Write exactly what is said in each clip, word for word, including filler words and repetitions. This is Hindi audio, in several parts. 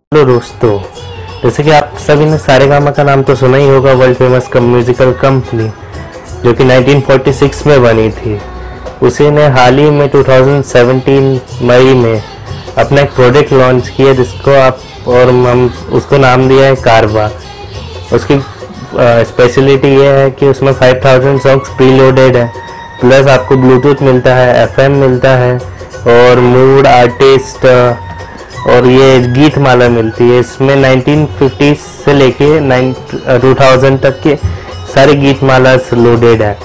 हेलो दोस्तों, जैसे कि आप सभी ने सारेगामा का नाम तो सुना ही होगा। World famous cum musical company जो कि नाइनटीन फोर्टी सिक्स में बनी थी, उसी ने हाल ही में टू थाउजेंड सेवेंटीन मई में अपना एक प्रोडक्ट लॉन्च किया जिसको आप और हम उसको नाम दिया है कारवा। उसकी स्पेशलिटी ये है कि उसमें फाइव थाउजेंड सॉन्ग्स प्रीलोडेड है, प्लस आपको ब्लूटूथ मिलता है, एफएम मिलता है और मूड, आर्टिस्ट और ये गीतमाला मिलती है। इसमें नाइनटीन फिफ्टी से लेके टू थाउजेंड तक के सारे गीतमाला लोडेड है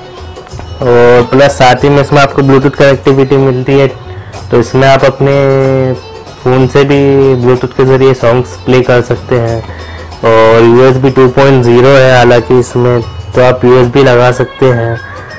और प्लस साथ ही में इसमें आपको ब्लूटूथ कनेक्टिविटी मिलती है। तो इसमें आप अपने फ़ोन से भी ब्लूटूथ के ज़रिए सॉन्ग्स प्ले कर सकते हैं और यूएसबी टू पॉइंट ज़ीरो है हालांकि इसमें, तो आप यूएसबी लगा सकते हैं।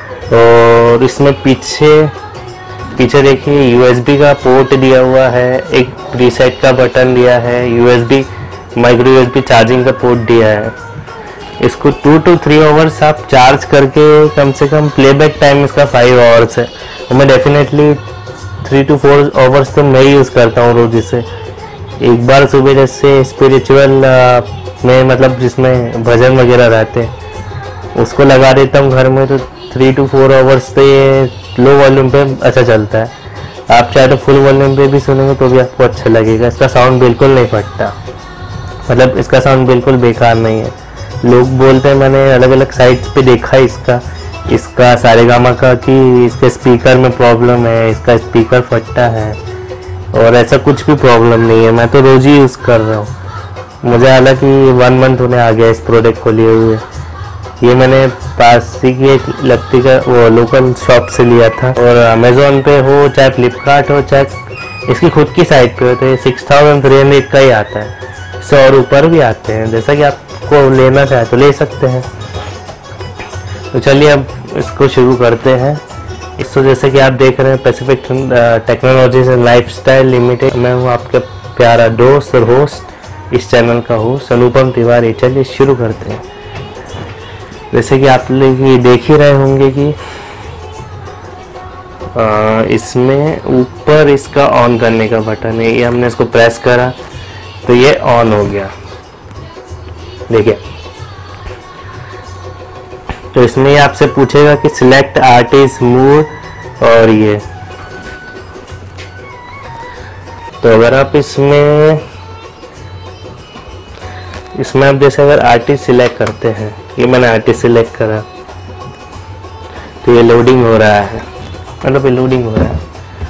और इसमें पीछे पीछे देखिए यूएसबी का पोर्ट दिया हुआ है, एक प्रीसेट का बटन दिया है, यूएसबी माइक्रो यूएसबी चार्जिंग का पोर्ट दिया है। इसको टू टू थ्री आवर्स आप चार्ज करके कम से कम प्लेबैक टाइम इसका फाइव आवर्स है और मैं definitely three two four hours तो मैं यूज़ करता हूँ रोज इसे। एक बार सुबह जैसे स्पिरिचुअल में मतलब जिसमें भजन वगैरह रहते हैं उसको लगा देता हूँ घर में, तो थ्री टू फोर आवर्स तो ये लो वॉल्यूम पे अच्छा चलता है। आप चाहे तो फुल वॉल्यूम पे भी सुनेंगे तो भी आपको अच्छा लगेगा। इसका साउंड बिल्कुल नहीं फटता, मतलब इसका साउंड बिल्कुल बेकार नहीं है। लोग बोलते हैं, मैंने अलग अलग साइट्स पे देखा है इसका इसका सारेगामा का कि इसके स्पीकर में प्रॉब्लम है, इसका स्पीकर फटता है, और ऐसा कुछ भी प्रॉब्लम नहीं है। मैं तो रोज़ ही यूज़ कर रहा हूँ। मुझे हालांकि वन मंथ होने आ गया इस प्रोडक्ट को लिए हुए। ये मैंने पास ही की एक लगती का वो लोकल शॉप से लिया था और अमेज़ोन पे हो चाहे फ्लिपकार्ट हो चाहे इसकी खुद की साइट पे हो तो ये सिक्स थाउजेंड थ्री हंड्रेड का ही आता है। सौ और ऊपर भी आते हैं, जैसा कि आपको लेना चाहे तो ले सकते हैं। तो चलिए अब इसको शुरू करते हैं। इसको जैसे कि आप देख रहे हैं Pacific Technologies and Lifestyle Limited, मैं हूँ आपका प्यारा दोस्त और होस्ट, इस चैनल का होस्ट अनुपम तिवारी। चलिए शुरू करते हैं। जैसे कि आप लोग देख ही रहे होंगे कि आ, इसमें ऊपर इसका ऑन करने का बटन है, ये हमने इसको प्रेस करा तो ये ऑन हो गया, देखिए। तो इसमें ये आपसे पूछेगा कि सिलेक्ट आर्टिस्ट, मूड और ये। तो अगर आप इसमें इसमें आप जैसे अगर आर्टिस्ट सिलेक्ट करते हैं, ये मैंने आर्टिस्ट सिलेक्ट करा तो ये लोडिंग हो रहा है, मतलब ये लोडिंग हो रहा है।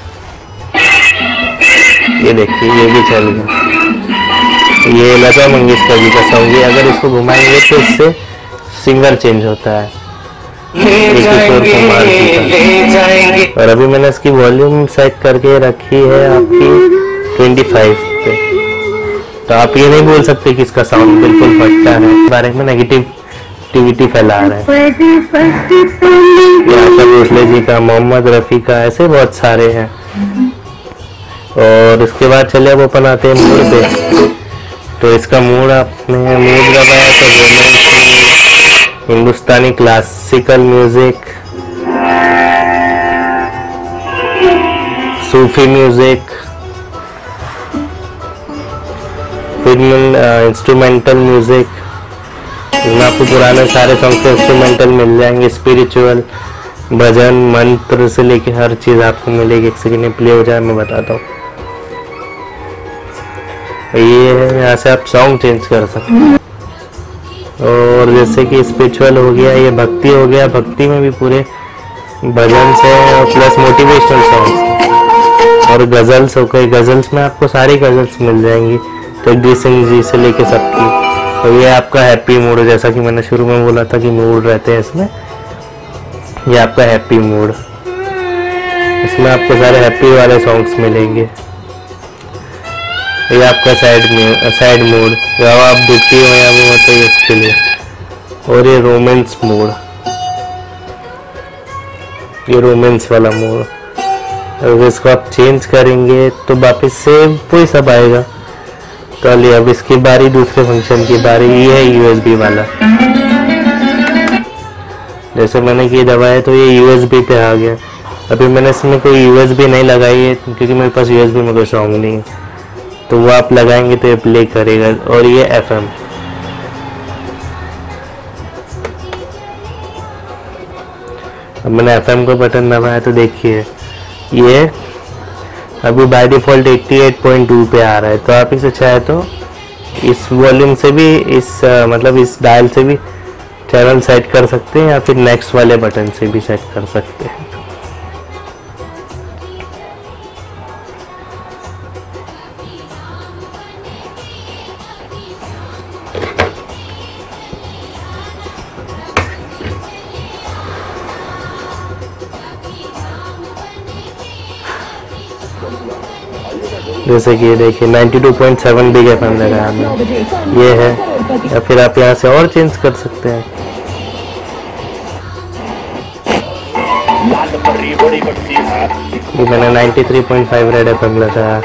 ये देखिए ये भी चल गया। ये लता मंगेशकर जी का सॉन्ग है, अगर इसको घुमाएंगे तो इससे सिंगर चेंज होता है, किशोर कुमार जी का। और अभी मैंने इसकी वॉल्यूम सेट करके रखी है आपकी ट्वेंटी फाइव पे, तो आप ये नहीं बोल सकते कि इसका साउंड बिल्कुल फटता है, बारे में नेगेटिविटी फैला रहे हैं। आशा भोसले जी का, मोहम्मद रफ़ी का, ऐसे बहुत सारे हैं। और इसके बाद चलिए अब अपन आते हैं मूड पे। तो इसका मूड आपने मूड दबाया तो romance, Hindustani classical music, Sufi music, film instrumental music, इसमें आपको पुराने सारे सॉन्ग के इंस्ट्रूमेंटल मिल जाएंगे, स्पिरिचुअल, भजन, मंत्र से लेके हर चीज़ आपको मिलेगी। एक सेकेंड में प्ले हो जाए मैं बताता हूँ। ये है, यहाँ से आप सॉन्ग चेंज कर सकते हैं। और जैसे कि स्पिरिचुअल हो गया, ये भक्ति हो गया, भक्ति में भी पूरे भजन से और प्लस मोटिवेशनल सॉन्ग्स। और गज़ल्स हो गई, गज़ल्स में आपको सारी गज़ल्स मिल जाएंगी, जगदीश सिंह जी से लेके सबकी। तो ये आपका हैप्पी मूड, जैसा कि मैंने शुरू में बोला था कि मूड रहते हैं इसमें, ये आपका हैप्पी मूड, इसमें आपको सारे हैप्पी वाले सॉन्ग्स मिलेंगे। ये आपका सैड सैड मूड, जब आप दुखी हो या वो तो ये इसके लिए। और ये रोमांस मूड, ये रोमांस वाला मूड। अगर इसको आप चेंज करेंगे तो वापस से वही सब आएगा। चलिए अब इसकी बारी, दूसरे फंक्शन की बारी। ये है यूएसबी वाला। जैसे मैंने ये दबाया तो ये यूएसबी पे आ गया। अभी मैंने इसमें कोई यूएसबी नहीं लगाई है क्योंकि मेरे पास यूएसबी में कोई सॉन्ग नहीं है। तो वो आप लगाएंगे तो ये प्ले करेगा। और ये एफएम, अब मैंने एफएम को बटन दबाया तो देखिए ये अभी बाय डिफ़ॉल्ट अठासी पॉइंट टू पे आ रहा है। तो आप इसे चाहे तो इस वॉल्यूम से भी, इस मतलब इस डायल से भी चैनल सेट कर सकते हैं, या फिर नेक्स्ट वाले बटन से भी सेट कर सकते हैं। जैसे कि ये देखिए बानवे पॉइंट सात बिग एफएम लगाया हमने, ये है। या फिर आप यहाँ से और चेंज कर सकते हैं। ये मैंने तिरानवे पॉइंट पाँच रेड एफएम लगाया।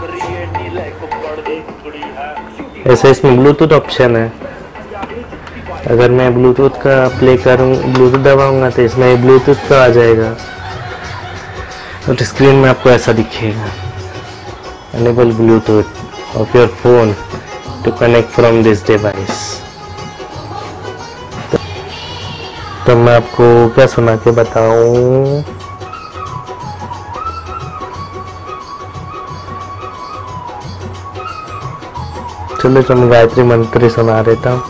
ऐसे इसमें ब्लूटूथ ऑप्शन है। अगर मैं ब्लूटूथ का प्ले करूँ, ब्लूटूथ दबाऊंगा तो इसमें ब्लूटूथ का आ जाएगा और तो स्क्रीन में आपको ऐसा दिखेगा, enable Bluetooth of your phone to connect from this device। तो, तो मैं आपको क्या सुना के बताऊं। चलो तो मैं गायत्री मंत्र सुना देता हूँ।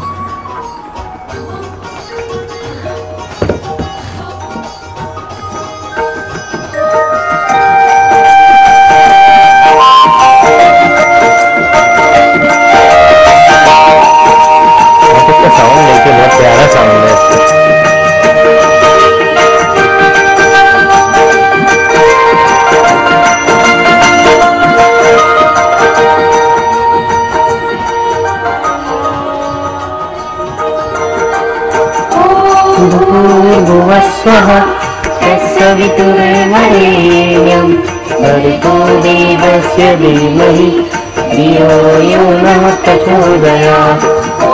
सवितुर्वरेण्यं भर्गो देवस्य धीमहि धियो यो नः प्रचोदयात्।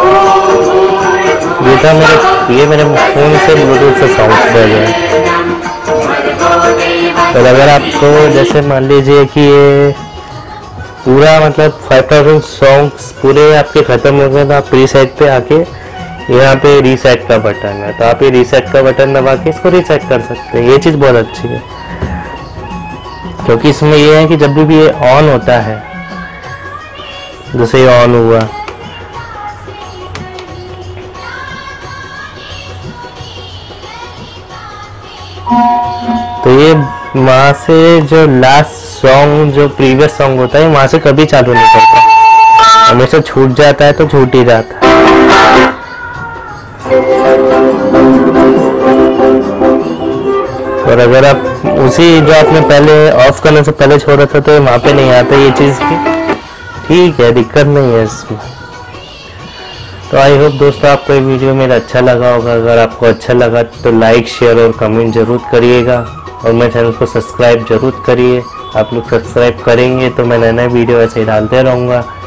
ये था मेरे ये मेरे फोन से ब्लूटूथ से सॉन्ग्स बज रहे हैं। तो अगर आपको जैसे मान लीजिए कि ये पूरा मतलब पाँच हज़ार सॉन्ग्स पूरे आपके ख़त्म हो गए तो आप प्रीसेट पे आके यहाँ पे रीसेट का बटन है, तो आप ये रीसेट का बटन दबा के इसको रीसेट कर सकते हैं। ये चीज़ बहुत अच्छी है क्योंकि इसमें ये है कि जब भी ये ऑन होता है, जैसे ये ऑन हुआ तो ये वहाँ से जो लास्ट सॉन्ग, जो प्रीवियस सॉन्ग होता है वहाँ से कभी चालू नहीं करता, हमेशा छूट जाता है तो छूट ही जाता है। और अगर आप उसी जो आपने पहले ऑफ करने से पहले छोड़ा था तो वहाँ पे नहीं आता ये चीज़ की, ठीक है, दिक्कत नहीं है इसमें। तो आई होप दोस्तों आपको ये वीडियो मेरा अच्छा लगा होगा। अगर आपको अच्छा लगा तो लाइक शेयर और कमेंट जरूर करिएगा और मेरे चैनल को सब्सक्राइब जरूर करिए। आप लोग सब्सक्राइब करेंगे तो मैं नए नए वीडियो ऐसे ही डालते रहूँगा।